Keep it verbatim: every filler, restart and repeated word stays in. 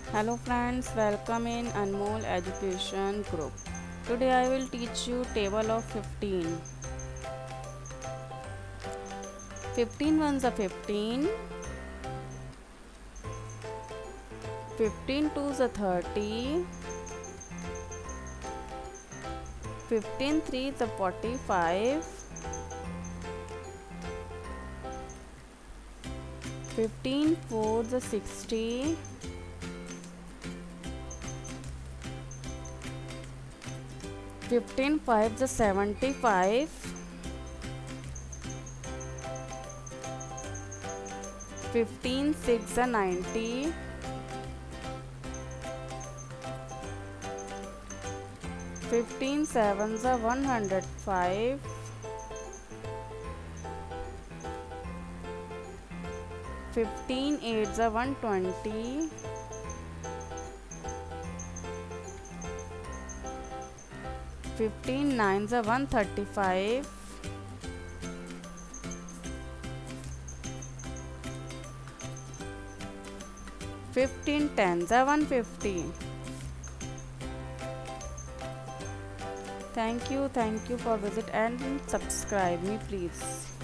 Hello friends, welcome in Anmol Education Group. Today I will teach you table of fifteen. fifteen ones are fifteen, fifteen twos are thirty, fifteen threes are forty-five, fifteen fours are sixty, fifteen fives are seventy-five, fifteen six are ninety, fifteen sevens are one hundred five, fifteen eights are one hundred twenty, fifteen nines are one hundred thirty-five, fifteen tens are one hundred fifty. Thank you, thank you for visit and subscribe me please.